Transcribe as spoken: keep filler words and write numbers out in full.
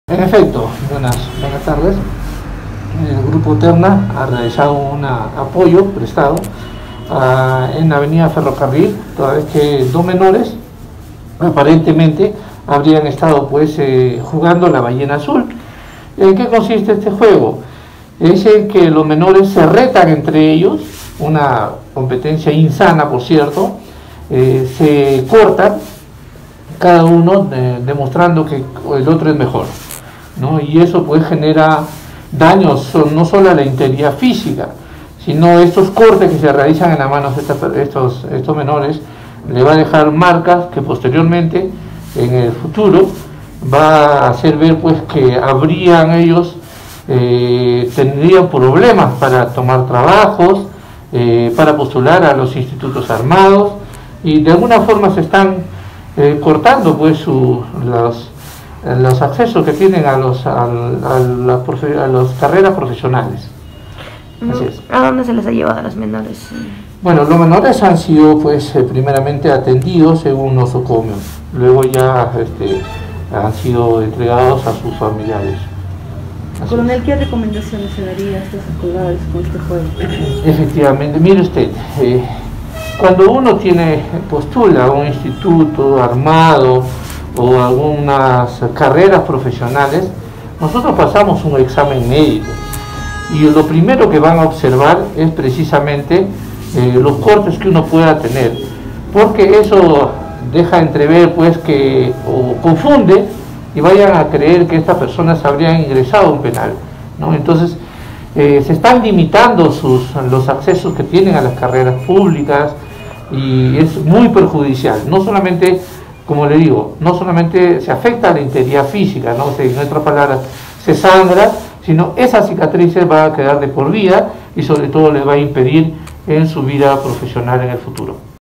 En efecto, buenas, buenas tardes. El Grupo Terna ha realizado un apoyo prestado uh, en la avenida Ferrocarril, toda vez que dos menores aparentemente habrían estado pues eh, jugando la ballena azul. ¿En qué consiste este juego? Es en que los menores se retan entre ellos, una competencia insana por cierto, eh, se cortan cada uno eh, demostrando que el otro es mejor, ¿no? Y eso pues genera daños no solo a la integridad física, sino estos cortes que se realizan en las manos de estos, estos, estos menores le va a dejar marcas que posteriormente en el futuro va a hacer ver pues que habrían ellos eh, tendrían problemas para tomar trabajos, eh, para postular a los institutos armados, y de alguna forma se están eh, cortando pues su, los, los accesos que tienen a los a, a, la, a las carreras profesionales. Así es. ¿A dónde se les ha llevado a los menores? Bueno, los menores han sido pues eh, primeramente atendidos según nosocomio, luego ya este, han sido entregados a sus familiares. Así Coronel, es. ¿qué recomendaciones se daría a estos escolares con este juego? Efectivamente, mire usted, eh, cuando uno tiene postula a un instituto armado o algunas carreras profesionales, nosotros pasamos un examen médico y lo primero que van a observar es precisamente eh, los cortes que uno pueda tener, porque eso deja entrever pues que o confunde y vayan a creer que estas personas habrían ingresado a un penal, ¿no? Entonces eh, se están limitando sus, los accesos que tienen a las carreras públicas y es muy perjudicial, no solamente, como le digo, no solamente se afecta a la integridad física, ¿no? O sea, en otras palabras, se sangra, sino esas cicatrices van a quedar de por vida y sobre todo les va a impedir en su vida profesional en el futuro.